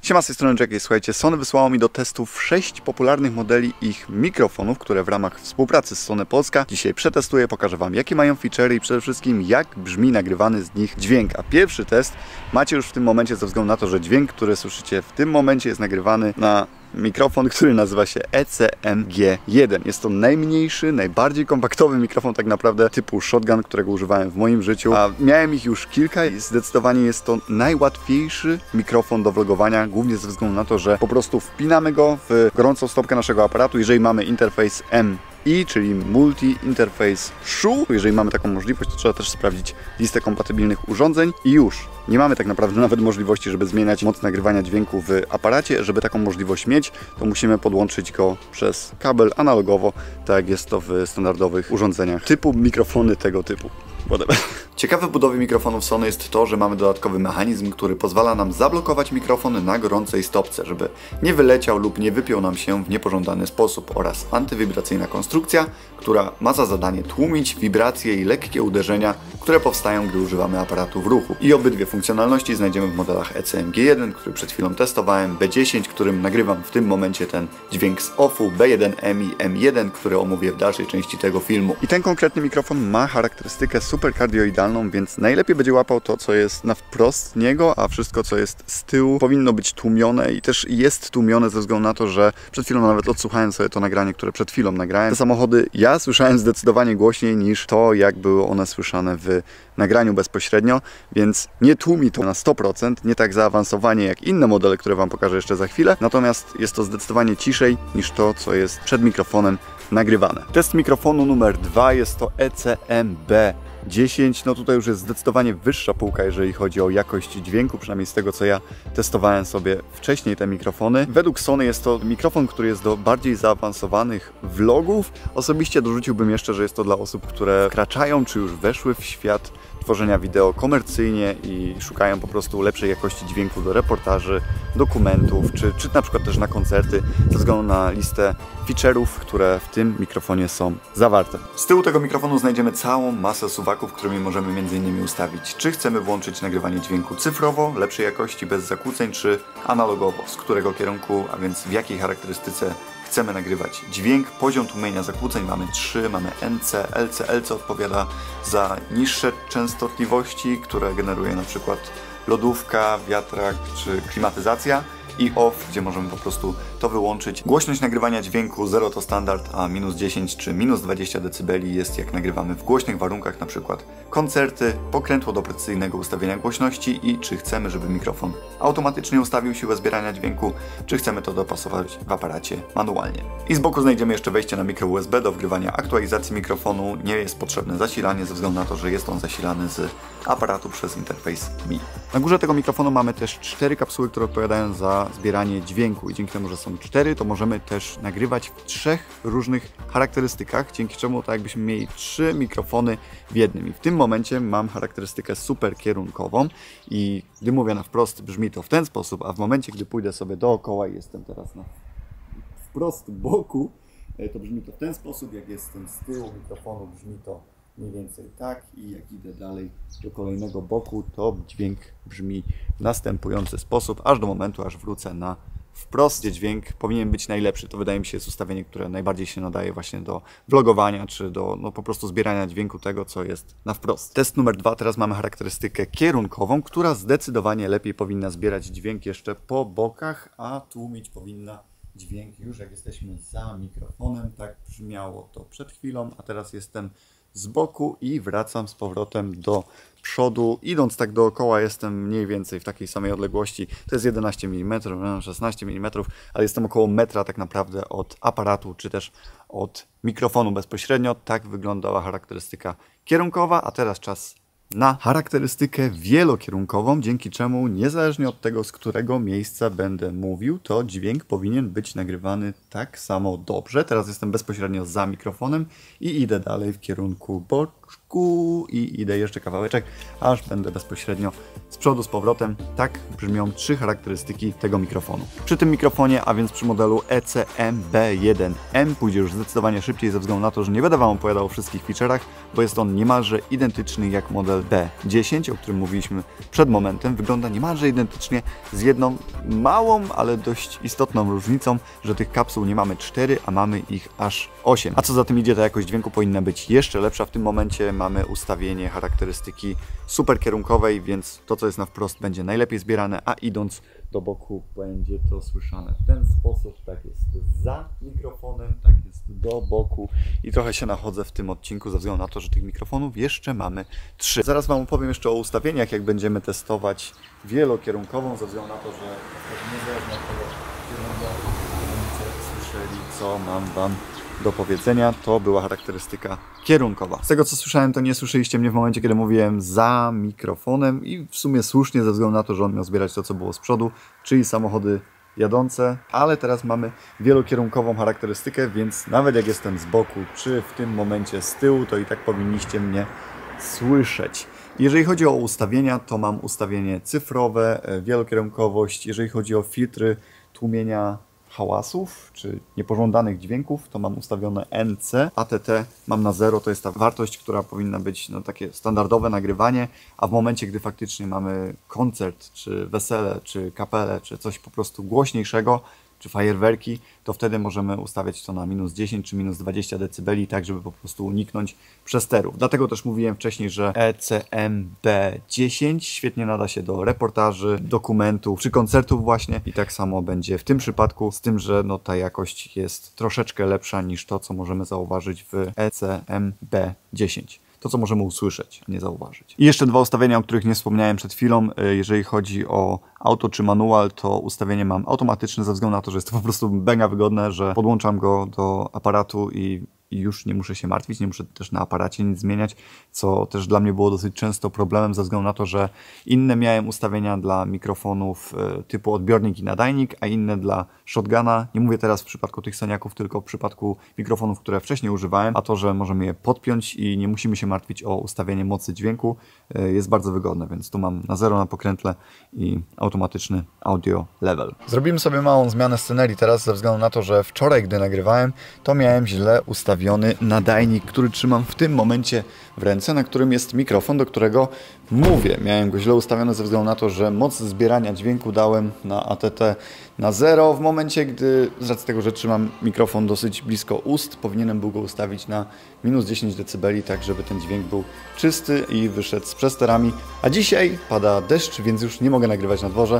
Siema, z tej strony Jack. Słuchajcie, Sony wysłało mi do testów 6 popularnych modeli ich mikrofonów, które w ramach współpracy z Sony Polska dzisiaj przetestuję, pokażę Wam, jakie mają feature'y i przede wszystkim jak brzmi nagrywany z nich dźwięk. A pierwszy test macie już w tym momencie ze względu na to, że dźwięk, który słyszycie w tym momencie jest nagrywany na mikrofon, który nazywa się ECM-G1. Jest to najmniejszy, najbardziej kompaktowy mikrofon tak naprawdę typu shotgun, którego używałem w moim życiu, a miałem ich już kilka i zdecydowanie jest to najłatwiejszy mikrofon do vlogowania, głównie ze względu na to, że po prostu wpinamy go w gorącą stopkę naszego aparatu, jeżeli mamy interfejs MI, czyli Multi-Interface SHU. Jeżeli mamy taką możliwość, to trzeba też sprawdzić listę kompatybilnych urządzeń i już. Nie mamy tak naprawdę nawet możliwości, żeby zmieniać moc nagrywania dźwięku w aparacie. Żeby taką możliwość mieć, to musimy podłączyć go przez kabel analogowo, tak jak jest to w standardowych urządzeniach typu mikrofony tego typu. Ciekawe w budowie mikrofonów Sony jest to, że mamy dodatkowy mechanizm, który pozwala nam zablokować mikrofon na gorącej stopce, żeby nie wyleciał lub nie wypiął nam się w niepożądany sposób, oraz antywibracyjna konstrukcja, która ma za zadanie tłumić wibracje i lekkie uderzenia, które powstają, gdy używamy aparatu w ruchu. I obydwie funkcjonalności znajdziemy w modelach ECM-G1, który przed chwilą testowałem, B10, którym nagrywam w tym momencie ten dźwięk z offu, B1MI M1, który omówię w dalszej części tego filmu. I ten konkretny mikrofon ma charakterystykę super kardioidalną, więc najlepiej będzie łapał to, co jest na wprost niego, a wszystko, co jest z tyłu, powinno być tłumione i też jest tłumione ze względu na to, że przed chwilą nawet odsłuchałem sobie to nagranie, które przed chwilą nagrałem. Te samochody ja słyszałem zdecydowanie głośniej niż to, jak były one słyszane w nagraniu bezpośrednio, więc nie tłumi to na 100%, nie tak zaawansowanie jak inne modele, które Wam pokażę jeszcze za chwilę, natomiast jest to zdecydowanie ciszej niż to, co jest przed mikrofonem nagrywane. Test mikrofonu numer 2 jest to ECM-B10. No tutaj już jest zdecydowanie wyższa półka, jeżeli chodzi o jakość dźwięku, przynajmniej z tego, co ja testowałem sobie wcześniej te mikrofony. Według Sony jest to mikrofon, który jest do bardziej zaawansowanych vlogów. Osobiście dorzuciłbym jeszcze, że jest to dla osób, które wkraczają, czy już weszły w świat tworzenia wideo komercyjnie i szukają po prostu lepszej jakości dźwięku do reportaży, dokumentów, czy na przykład też na koncerty, ze względu na listę feature'ów, które w tym mikrofonie są zawarte. Z tyłu tego mikrofonu znajdziemy całą masę suwaków, którymi możemy m.in. ustawić, czy chcemy włączyć nagrywanie dźwięku cyfrowo, lepszej jakości, bez zakłóceń, czy analogowo, z którego kierunku, a więc w jakiej charakterystyce chcemy nagrywać dźwięk. Poziom tłumienia zakłóceń mamy 3, mamy NC, LC. LC odpowiada za niższe częstotliwości, które generuje na przykład lodówka, wiatrak czy klimatyzacja, i off, gdzie możemy po prostu to wyłączyć. Głośność nagrywania dźwięku 0 to standard, a minus 10 czy minus 20 dB jest jak nagrywamy w głośnych warunkach, na przykład koncerty, pokrętło do precyzyjnego ustawienia głośności i czy chcemy, żeby mikrofon automatycznie ustawił siłę zbierania dźwięku, czy chcemy to dopasować w aparacie manualnie. I z boku znajdziemy jeszcze wejście na mikro USB do wgrywania aktualizacji mikrofonu. Nie jest potrzebne zasilanie ze względu na to, że jest on zasilany z aparatu przez interfejs MI. Na górze tego mikrofonu mamy też 4 kapsuły, które odpowiadają za zbieranie dźwięku i dzięki temu, że są 4, to możemy też nagrywać w 3 różnych charakterystykach, dzięki czemu tak jakbyśmy mieli 3 mikrofony w jednym. I w tym momencie mam charakterystykę super kierunkową i gdy mówię na wprost, brzmi to w ten sposób, a w momencie, gdy pójdę sobie dookoła i jestem teraz na wprost boku, to brzmi to w ten sposób. Jak jestem z tyłu mikrofonu, brzmi to mniej więcej tak, i jak idę dalej do kolejnego boku, to dźwięk brzmi w następujący sposób, aż do momentu, aż wrócę na wprost, gdzie dźwięk powinien być najlepszy. To wydaje mi się jest ustawienie, które najbardziej się nadaje właśnie do vlogowania, czy do po prostu zbierania dźwięku tego, co jest na wprost. Test numer 2. Teraz mamy charakterystykę kierunkową, która zdecydowanie lepiej powinna zbierać dźwięk jeszcze po bokach, a tłumić powinna dźwięk już jak jesteśmy za mikrofonem. Tak brzmiało to przed chwilą, a teraz jestem z boku i wracam z powrotem do przodu. Idąc tak dookoła jestem mniej więcej w takiej samej odległości. To jest 11 mm, 16 mm, ale jestem około metra tak naprawdę od aparatu, czy też od mikrofonu bezpośrednio. Tak wyglądała charakterystyka kierunkowa, a teraz czas na charakterystykę wielokierunkową, dzięki czemu niezależnie od tego, z którego miejsca będę mówił, to dźwięk powinien być nagrywany tak samo dobrze. Teraz jestem bezpośrednio za mikrofonem i idę dalej w kierunku i idę jeszcze kawałeczek, aż będę bezpośrednio z przodu, z powrotem. Tak brzmią 3 charakterystyki tego mikrofonu. Przy tym mikrofonie, a więc przy modelu ECM-B1M pójdzie już zdecydowanie szybciej ze względu na to, że nie będę Wam opowiadał o wszystkich feature'ach, bo jest on niemalże identyczny jak model B10, o którym mówiliśmy przed momentem. Wygląda niemalże identycznie z jedną małą, ale dość istotną różnicą, że tych kapsuł nie mamy 4, a mamy ich aż 8. A co za tym idzie, ta jakość dźwięku powinna być jeszcze lepsza. W tym momencie mamy ustawienie charakterystyki super kierunkowej, więc to, co jest na wprost, będzie najlepiej zbierane, a idąc do boku będzie to słyszane w ten sposób. Tak jest za mikrofonem, tak jest do boku i trochę się nachodzę w tym odcinku ze względu na to, że tych mikrofonów jeszcze mamy 3. Zaraz Wam opowiem jeszcze o ustawieniach, jak będziemy testować wielokierunkową, ze względu na to, że niezależnie od tego, będziecie słyszeli, co mam Wam do powiedzenia, to była charakterystyka kierunkowa. Z tego, co słyszałem, to nie słyszeliście mnie w momencie, kiedy mówiłem za mikrofonem i w sumie słusznie, ze względu na to, że on miał zbierać to, co było z przodu, czyli samochody jadące, ale teraz mamy wielokierunkową charakterystykę, więc nawet jak jestem z boku, czy w tym momencie z tyłu, to i tak powinniście mnie słyszeć. Jeżeli chodzi o ustawienia, to mam ustawienie cyfrowe, wielokierunkowość. Jeżeli chodzi o filtry tłumienia hałasów, czy niepożądanych dźwięków, to mam ustawione NC, ATT mam na 0, to jest ta wartość, która powinna być takie standardowe nagrywanie, a w momencie, gdy faktycznie mamy koncert, czy wesele, czy kapelę, czy coś po prostu głośniejszego, czy fajerwerki, to wtedy możemy ustawiać to na minus 10 czy minus 20 dB, tak żeby po prostu uniknąć przesterów. Dlatego też mówiłem wcześniej, że ECM-B10 świetnie nada się do reportaży, dokumentów czy koncertów właśnie i tak samo będzie w tym przypadku, z tym, że ta jakość jest troszeczkę lepsza niż to, co możemy zauważyć w ECM-B10. To, co możemy usłyszeć, a nie zauważyć. I jeszcze 2 ustawienia, o których nie wspomniałem przed chwilą. Jeżeli chodzi o auto czy manual, to ustawienie mam automatyczne ze względu na to, że jest to po prostu mega wygodne, że podłączam go do aparatu i już nie muszę się martwić, nie muszę też na aparacie nic zmieniać, co też dla mnie było dosyć często problemem ze względu na to, że inne miałem ustawienia dla mikrofonów typu odbiornik i nadajnik, a inne dla shotguna. Nie mówię teraz w przypadku tych Soniaków, tylko w przypadku mikrofonów, które wcześniej używałem, a to, że możemy je podpiąć i nie musimy się martwić o ustawienie mocy dźwięku, jest bardzo wygodne, więc tu mam na 0 na pokrętle i automatyczny audio level. Zrobimy sobie małą zmianę scenerii teraz ze względu na to, że wczoraj, gdy nagrywałem, to miałem źle ustawiony nadajnik, który trzymam w tym momencie w ręce, na którym jest mikrofon, do którego mówię. Miałem go źle ustawiony ze względu na to, że moc zbierania dźwięku dałem na ATT na 0 w momencie, gdy z racji tego, że trzymam mikrofon dosyć blisko ust, powinienem był go ustawić na minus 10 dB, tak żeby ten dźwięk był czysty i wyszedł z przesterami. A dzisiaj pada deszcz, więc już nie mogę nagrywać na dworze.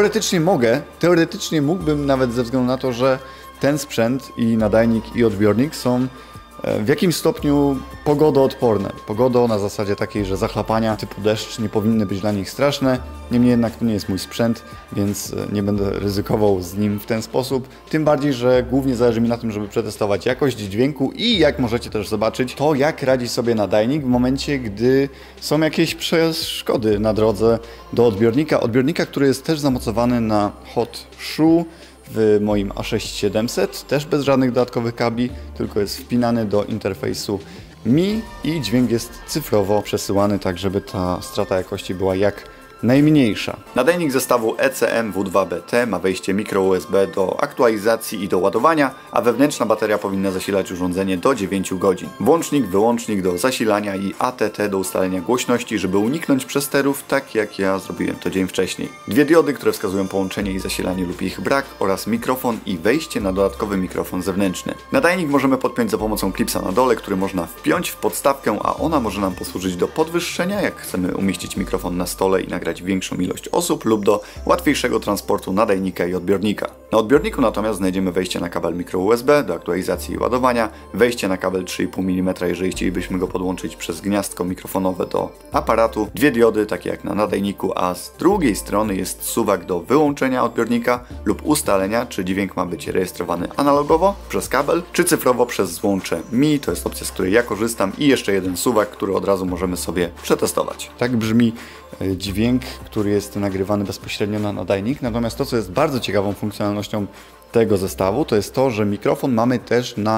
Teoretycznie mógłbym, nawet ze względu na to, że ten sprzęt i nadajnik i odbiornik są w jakimś stopniu pogodoodporne. Pogodo na zasadzie takiej, że zachlapania typu deszcz nie powinny być dla nich straszne. Niemniej jednak to nie jest mój sprzęt, więc nie będę ryzykował z nim w ten sposób. Tym bardziej, że głównie zależy mi na tym, żeby przetestować jakość dźwięku i jak możecie też zobaczyć, to jak radzi sobie nadajnik w momencie, gdy są jakieś przeszkody na drodze do odbiornika. Odbiornika, który jest też zamocowany na hot shoe w moim A6700, też bez żadnych dodatkowych kabli, tylko jest wpinany do interfejsu Mi i dźwięk jest cyfrowo przesyłany, tak żeby ta strata jakości była jak najmniejsza. Nadajnik zestawu ECM W2BT ma wejście micro USB do aktualizacji i do ładowania, a wewnętrzna bateria powinna zasilać urządzenie do 9 godzin. Włącznik, wyłącznik do zasilania i ATT do ustalenia głośności, żeby uniknąć przesterów, tak jak ja zrobiłem to dzień wcześniej. 2 diody, które wskazują połączenie i zasilanie lub ich brak oraz mikrofon i wejście na dodatkowy mikrofon zewnętrzny. Nadajnik możemy podpiąć za pomocą klipsa na dole, który można wpiąć w podstawkę, a ona może nam posłużyć do podwyższenia, jak chcemy umieścić mikrofon na stole i nagrać większą ilość osób, lub do łatwiejszego transportu nadajnika i odbiornika. Na odbiorniku natomiast znajdziemy wejście na kabel micro USB do aktualizacji i ładowania, wejście na kabel 3,5 mm, jeżeli chcielibyśmy go podłączyć przez gniazdko mikrofonowe do aparatu, 2 diody, takie jak na nadajniku, a z drugiej strony jest suwak do wyłączenia odbiornika lub ustalenia, czy dźwięk ma być rejestrowany analogowo przez kabel, czy cyfrowo przez złącze Mi, to jest opcja, z której ja korzystam, i jeszcze jeden suwak, który od razu możemy sobie przetestować. Tak brzmi dźwięk, który jest nagrywany bezpośrednio na nadajnik. Natomiast to, co jest bardzo ciekawą funkcjonalnością tego zestawu, to jest to, że mikrofon mamy też na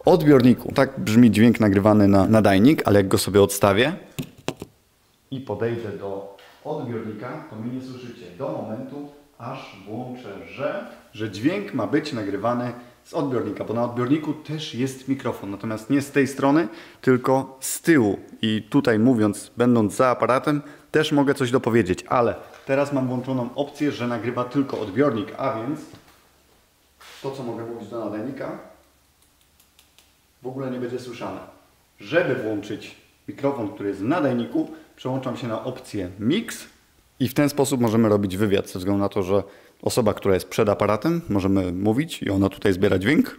odbiorniku. Tak brzmi dźwięk nagrywany na nadajnik, ale jak go sobie odstawię i podejdę do odbiornika, to mnie nie słyszycie do momentu, aż włączę, że dźwięk ma być nagrywany z odbiornika, bo na odbiorniku też jest mikrofon, natomiast nie z tej strony, tylko z tyłu. I tutaj mówiąc, będąc za aparatem, też mogę coś dopowiedzieć, ale teraz mam włączoną opcję, że nagrywa tylko odbiornik, a więc to, co mogę mówić do nadajnika, w ogóle nie będzie słyszane. Żeby włączyć mikrofon, który jest w nadajniku, przełączam się na opcję Mix i w ten sposób możemy robić wywiad, ze względu na to, że osoba, która jest przed aparatem, możemy mówić i ona tutaj zbiera dźwięk.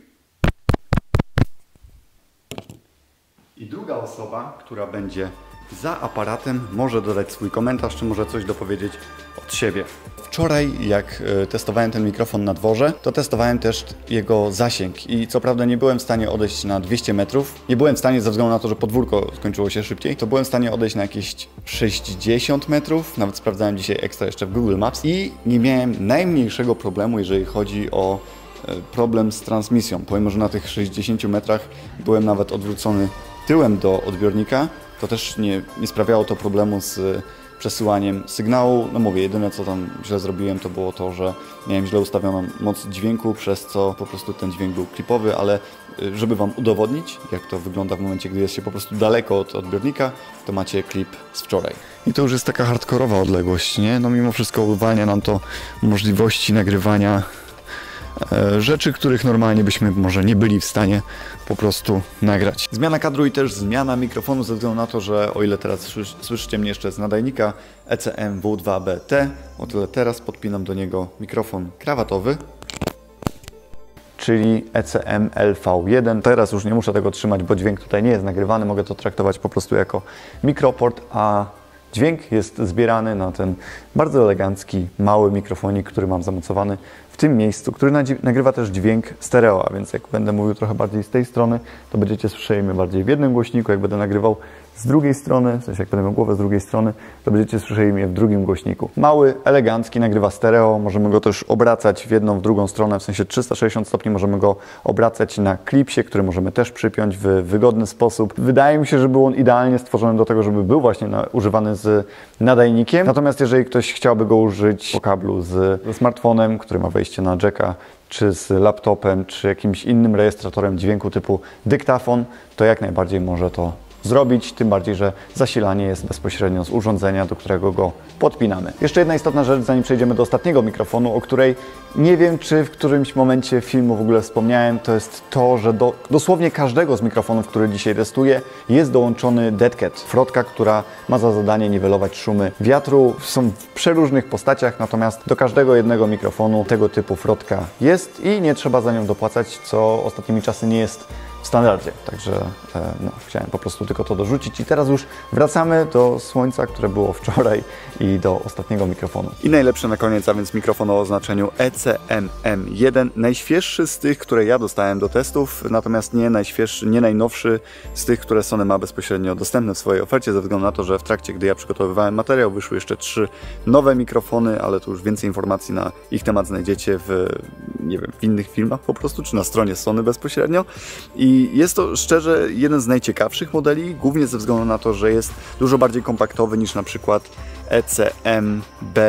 I druga osoba, która będzie za aparatem, może dodać swój komentarz, czy może coś dopowiedzieć od siebie. Wczoraj, jak testowałem ten mikrofon na dworze, to testowałem też jego zasięg i co prawda nie byłem w stanie odejść na 200 metrów. Nie byłem w stanie, ze względu na to, że podwórko skończyło się szybciej, to byłem w stanie odejść na jakieś 60 metrów. Nawet sprawdzałem dzisiaj ekstra jeszcze w Google Maps i nie miałem najmniejszego problemu, jeżeli chodzi o problem z transmisją. Pomimo, że na tych 60 metrach byłem nawet odwrócony tyłem do odbiornika, to też nie sprawiało to problemu z przesyłaniem sygnału. No mówię, jedyne co tam źle zrobiłem, to było to, że miałem źle ustawioną moc dźwięku, przez co po prostu ten dźwięk był klipowy, ale żeby Wam udowodnić, jak to wygląda w momencie, gdy jest się po prostu daleko od odbiornika, to macie klip z wczoraj. I to już jest taka hardkorowa odległość, nie? No mimo wszystko uwalnia nam to możliwości nagrywania rzeczy, których normalnie byśmy może nie byli w stanie po prostu nagrać. Zmiana kadru i też zmiana mikrofonu ze względu na to, że o ile teraz słyszycie mnie jeszcze z nadajnika ECM W2BT, o tyle teraz podpinam do niego mikrofon krawatowy, czyli ECM LV1. Teraz już nie muszę tego trzymać, bo dźwięk tutaj nie jest nagrywany, mogę to traktować po prostu jako mikroport, a dźwięk jest zbierany na ten bardzo elegancki, mały mikrofonik, który mam zamocowany w tym miejscu, który nagrywa też dźwięk stereo, a więc jak będę mówił trochę bardziej z tej strony, to będziecie słyszeli mnie bardziej w jednym głośniku, jak będę nagrywał z drugiej strony, w sensie jak będę miał głowę z drugiej strony, to będziecie słyszeli mnie w drugim głośniku. Mały, elegancki, nagrywa stereo, możemy go też obracać w jedną, w drugą stronę, w sensie 360 stopni możemy go obracać na klipsie, który możemy też przypiąć w wygodny sposób. Wydaje mi się, że był on idealnie stworzony do tego, żeby był właśnie używany z nadajnikiem. Natomiast jeżeli ktoś chciałby go użyć po kablu ze smartfonem, który ma wejście na jacka, czy z laptopem, czy jakimś innym rejestratorem dźwięku typu dyktafon, to jak najbardziej może to zrobić, tym bardziej, że zasilanie jest bezpośrednio z urządzenia, do którego go podpinamy. Jeszcze jedna istotna rzecz, zanim przejdziemy do ostatniego mikrofonu, o której nie wiem, czy w którymś momencie filmu w ogóle wspomniałem, to jest to, że do dosłownie każdego z mikrofonów, który dzisiaj testuję, jest dołączony Dead Cat, frotka, która ma za zadanie niwelować szumy wiatru. Są w przeróżnych postaciach, natomiast do każdego jednego mikrofonu tego typu frotka jest i nie trzeba za nią dopłacać, co ostatnimi czasy nie jest w standardzie. Także no, chciałem po prostu tylko to dorzucić. I teraz już wracamy do słońca, które było wczoraj i do ostatniego mikrofonu. I najlepszy na koniec, a więc mikrofon o oznaczeniu ECM-M1. Najświeższy z tych, które ja dostałem do testów, natomiast nie najświeższy, nie najnowszy z tych, które Sony ma bezpośrednio dostępne w swojej ofercie, ze względu na to, że w trakcie, gdy ja przygotowywałem materiał, wyszły jeszcze 3 nowe mikrofony, ale tu już więcej informacji na ich temat znajdziecie w, nie wiem, w innych filmach po prostu, czy na stronie Sony bezpośrednio. I jest to szczerze jeden z najciekawszych modeli, głównie ze względu na to, że jest dużo bardziej kompaktowy niż na przykład ECM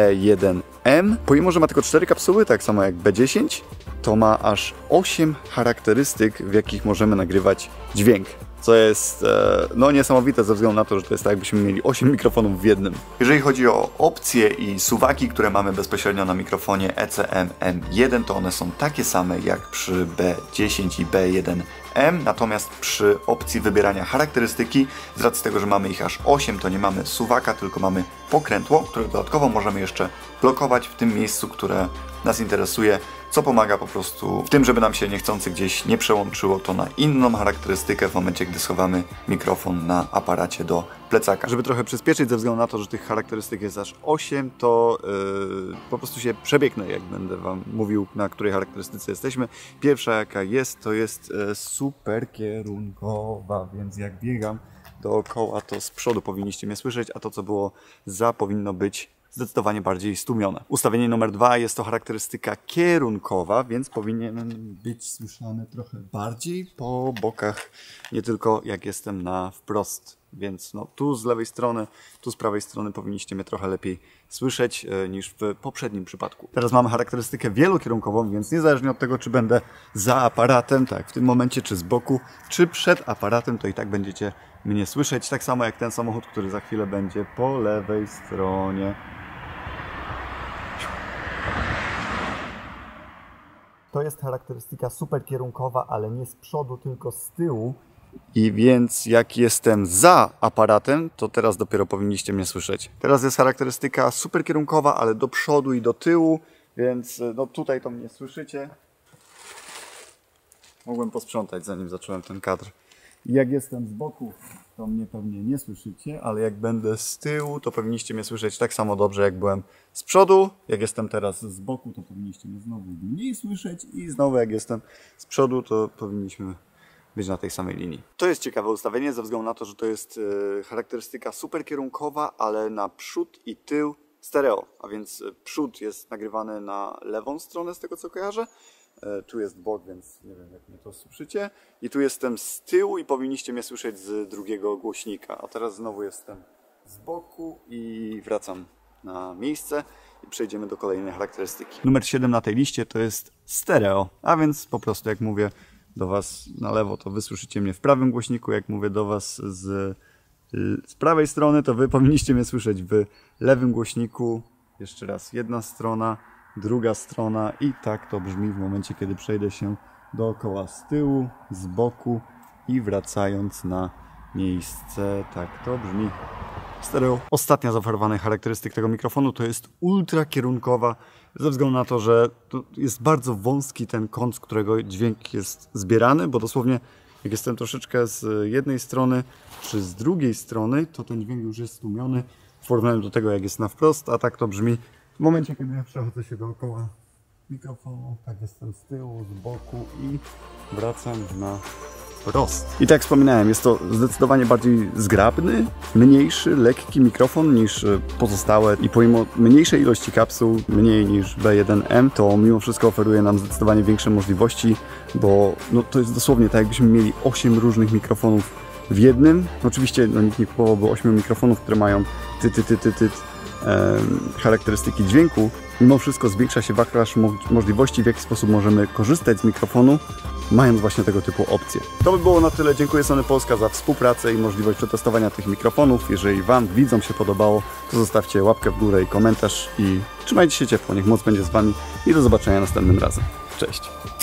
B1M. Pomimo, że ma tylko 4 kapsuły, tak samo jak B10, to ma aż 8 charakterystyk, w jakich możemy nagrywać dźwięk. Co jest no, niesamowite ze względu na to, że to jest tak, jakbyśmy mieli 8 mikrofonów w jednym. Jeżeli chodzi o opcje i suwaki, które mamy bezpośrednio na mikrofonie ECM-M1, to one są takie same jak przy B10 i B1M, natomiast przy opcji wybierania charakterystyki, z racji tego, że mamy ich aż 8, to nie mamy suwaka, tylko mamy pokrętło, które dodatkowo możemy jeszcze blokować w tym miejscu, które nas interesuje, co pomaga po prostu w tym, żeby nam się niechcący gdzieś nie przełączyło to na inną charakterystykę w momencie, gdy schowamy mikrofon na aparacie do plecaka. Żeby trochę przyspieszyć, ze względu na to, że tych charakterystyk jest aż 8, to po prostu się przebiegnę, jak będę Wam mówił, na której charakterystyce jesteśmy. Pierwsza jaka jest, to jest super kierunkowa, więc jak biegam dookoła, to z przodu powinniście mnie słyszeć, a to, co było za, powinno być zdecydowanie bardziej stłumione. Ustawienie numer 2 jest to charakterystyka kierunkowa, więc powinien być słyszany trochę bardziej po bokach, nie tylko jak jestem na wprost. Więc no, tu z lewej strony, tu z prawej strony powinniście mnie trochę lepiej słyszeć niż w poprzednim przypadku. Teraz mamy charakterystykę wielokierunkową, więc niezależnie od tego, czy będę za aparatem, tak w tym momencie, czy z boku, czy przed aparatem, to i tak będziecie mnie słyszeć. Tak samo jak ten samochód, który za chwilę będzie po lewej stronie. To jest charakterystyka superkierunkowa, ale nie z przodu, tylko z tyłu. I więc jak jestem za aparatem, to teraz dopiero powinniście mnie słyszeć. Teraz jest charakterystyka superkierunkowa, ale do przodu i do tyłu, więc no tutaj to mnie słyszycie. Mogłem posprzątać, zanim zacząłem ten kadr. I jak jestem z boku, to mnie pewnie nie słyszycie, ale jak będę z tyłu, to powinniście mnie słyszeć tak samo dobrze, jak byłem z przodu. Jak jestem teraz z boku, to powinniście mnie znowu mniej słyszeć i znowu jak jestem z przodu, to powinniśmy być na tej samej linii. To jest ciekawe ustawienie ze względu na to, że to jest charakterystyka superkierunkowa, ale na przód i tył stereo. A więc przód jest nagrywany na lewą stronę z tego co kojarzę. Tu jest bok, więc nie wiem jak mnie to słyszycie. I tu jestem z tyłu i powinniście mnie słyszeć z drugiego głośnika. A teraz znowu jestem z boku i wracam na miejsce i przejdziemy do kolejnej charakterystyki. Numer 7 na tej liście to jest stereo. A więc po prostu jak mówię do Was na lewo, to Wy słyszycie mnie w prawym głośniku. Jak mówię do Was z prawej strony, to Wy powinniście mnie słyszeć w lewym głośniku. Jeszcze raz, jedna strona, druga strona i tak to brzmi w momencie, kiedy przejdę się dookoła z tyłu, z boku i wracając na miejsce. Tak to brzmi stereo. Ostatnia z oferowanych charakterystyk tego mikrofonu to jest ultrakierunkowa, ze względu na to, że to jest bardzo wąski ten kąt, z którego dźwięk jest zbierany, bo dosłownie jak jestem troszeczkę z jednej strony czy z drugiej strony, to ten dźwięk już jest stłumiony w porównaniu do tego, jak jest na wprost, a tak to brzmi w momencie, kiedy ja przechodzę się dookoła mikrofonu, tak jestem z tyłu, z boku i wracam na wprost. I tak jak wspominałem, jest to zdecydowanie bardziej zgrabny, mniejszy, lekki mikrofon niż pozostałe i pomimo mniejszej ilości kapsuł, mniej niż B1M, to mimo wszystko oferuje nam zdecydowanie większe możliwości, bo no, to jest dosłownie tak, jakbyśmy mieli 8 różnych mikrofonów w jednym. Oczywiście no, nikt nie kupowałby 8 mikrofonów, które mają charakterystyki dźwięku. Mimo wszystko zwiększa się wachlarz możliwości, w jaki sposób możemy korzystać z mikrofonu, mając właśnie tego typu opcje. To by było na tyle. Dziękuję Sony Polska za współpracę i możliwość przetestowania tych mikrofonów. Jeżeli Wam, widzom się podobało, to zostawcie łapkę w górę i komentarz i trzymajcie się ciepło. Niech moc będzie z Wami i do zobaczenia następnym razem. Cześć!